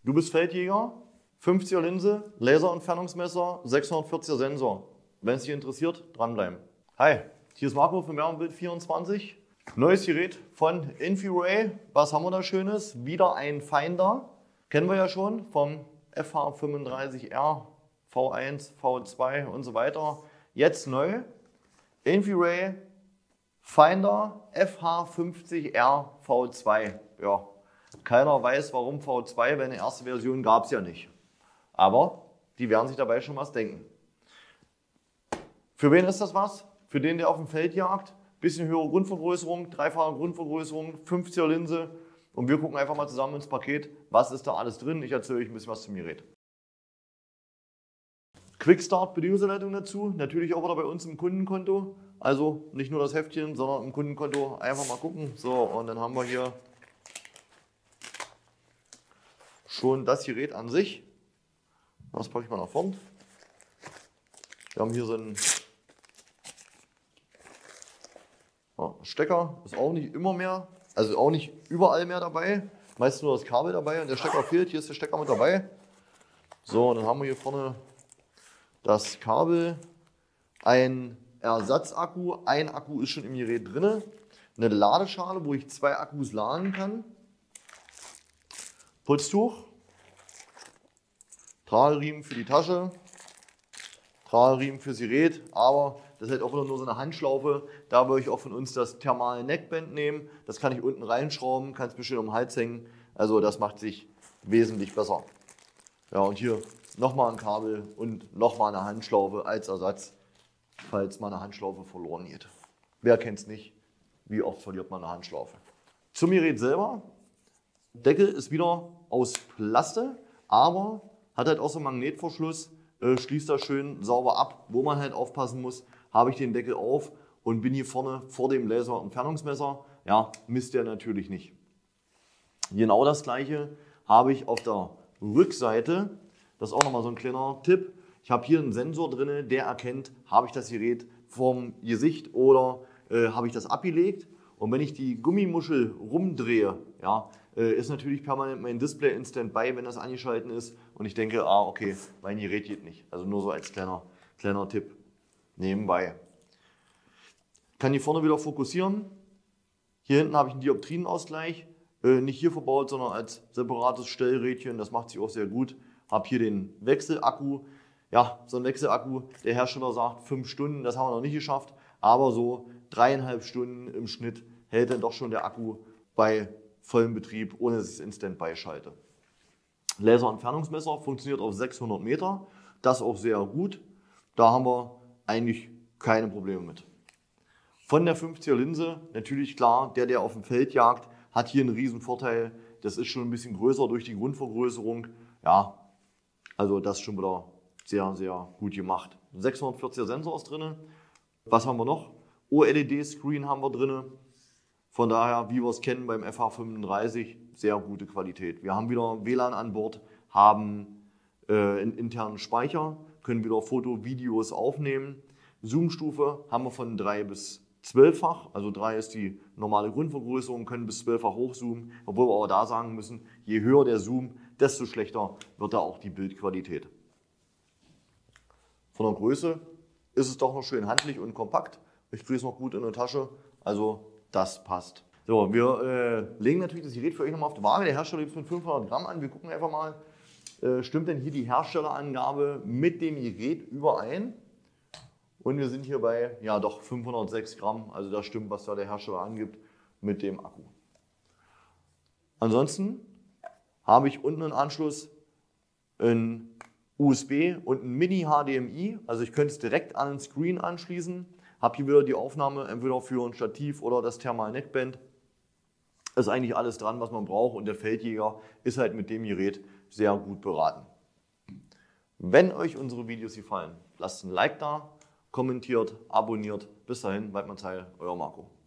Du bist Feldjäger, 50er Linse, Laserentfernungsmesser, 640er Sensor. Wenn es dich interessiert, dranbleiben. Hi, hier ist Marco von Wärmebild24. Neues Gerät von Infiray. Was haben wir da Schönes? Wieder ein Finder. Kennen wir ja schon vom FH35R, V1, V2 und so weiter. Jetzt neu. Infiray Finder FH50R V2. Ja, keiner weiß warum V2, weil eine erste Version gab es ja nicht. Aber die werden sich dabei schon was denken. Für wen ist das was? Für den, der auf dem Feld jagt. Bisschen höhere Grundvergrößerung, dreifache Grundvergrößerung, 50er Linse. Und wir gucken einfach mal zusammen ins Paket, was ist da alles drin. Ich erzähle euch ein bisschen was zum Gerät. Quickstart Bedienungsanleitung dazu, natürlich auch wieder bei uns im Kundenkonto. Also nicht nur das Heftchen, sondern im Kundenkonto einfach mal gucken. So, und dann haben wir hier schon das Gerät an sich. Das packe ich mal nach vorn. Wir haben hier so einen Stecker, ist auch nicht immer mehr, also auch nicht überall mehr dabei. Meistens nur das Kabel dabei und der Stecker fehlt. Hier ist der Stecker mit dabei. So, und dann haben wir hier vorne das Kabel, ein Ersatzakku. Ein Akku ist schon im Gerät drin. Eine Ladeschale, wo ich 2 Akkus laden kann. Putztuch. Trageriemen für die Tasche. Trageriemen fürs Gerät, aber das ist halt auch wieder nur so eine Handschlaufe. Da würde ich auch von uns das thermale Neckband nehmen. Das kann ich unten reinschrauben, kann es bestimmt um den Hals hängen. Also das macht sich wesentlich besser. Ja, und hier nochmal ein Kabel und nochmal eine Handschlaufe als Ersatz, falls mal eine Handschlaufe verloren geht. Wer kennt es nicht? Wie oft verliert man eine Handschlaufe? Zum Gerät selber. Deckel ist wieder aus Plaste, aber hat halt auch so einen Magnetverschluss. Schließt das schön sauber ab. Wo man halt aufpassen muss, habe ich den Deckel auf und bin hier vorne vor dem Laserentfernungsmesser. Ja, misst der natürlich nicht. Genau das gleiche habe ich auf der Rückseite. Das ist auch nochmal so ein kleiner Tipp. Ich habe hier einen Sensor drin, der erkennt, habe ich das Gerät vom Gesicht oder habe ich das abgelegt. Und wenn ich die Gummimuschel rumdrehe, ja, ist natürlich permanent mein Display in Standby, wenn das angeschaltet ist. Und ich denke, okay, mein Gerät geht nicht. Also nur so als kleiner Tipp nebenbei. Kann hier vorne wieder fokussieren. Hier hinten habe ich einen Dioptrienausgleich. Nicht hier verbaut, sondern als separates Stellrädchen. Das macht sich auch sehr gut. Habe hier den Wechselakku. Ja, so ein Wechselakku, der Hersteller sagt 5 Stunden, das haben wir noch nicht geschafft. Aber so 3,5 Stunden im Schnitt hält dann doch schon der Akku bei vollem Betrieb, ohne dass ich es in Standby schalte. Laserentfernungsmesser funktioniert auf 600 Meter. Das auch sehr gut. Da haben wir eigentlich keine Probleme mit. Von der 50er Linse, natürlich klar, der auf dem Feld jagt, hat hier einen riesen Vorteil. Das ist schon ein bisschen größer durch die Grundvergrößerung. Ja, also das ist schon wieder sehr, sehr gut gemacht. 640er Sensor ist drin. Was haben wir noch? OLED-Screen haben wir drin. Von daher, wie wir es kennen beim FH35, sehr gute Qualität. Wir haben wieder WLAN an Bord, haben einen internen Speicher, können wieder Foto, Videos aufnehmen. Zoom-Stufe haben wir von 3 bis 12-fach, also 3 ist die normale Grundvergrößerung, können bis 12-fach hochzoomen, obwohl wir aber da sagen müssen, je höher der Zoom, desto schlechter wird da auch die Bildqualität. Von der Größe ist es doch noch schön handlich und kompakt. Ich kriege es noch gut in der Tasche, also das passt. So, wir legen natürlich das Gerät für euch nochmal auf die Waage. Der Hersteller gibt es mit 500 Gramm an. Wir gucken einfach mal, stimmt denn hier die Herstellerangabe mit dem Gerät überein? Und wir sind hier bei, ja doch, 506 Gramm. Also das stimmt, was da der Hersteller angibt mit dem Akku. Ansonsten habe ich unten einen Anschluss, ein USB und ein Mini-HDMI. Also ich könnte es direkt an den Screen anschließen. Habe hier wieder die Aufnahme, entweder für ein Stativ oder das Thermal Neckband. Ist eigentlich alles dran, was man braucht, und der Feldjäger ist halt mit dem Gerät sehr gut beraten. Wenn euch unsere Videos gefallen, lasst ein Like da, kommentiert, abonniert. Bis dahin, Weidmanns Heil, euer Marco.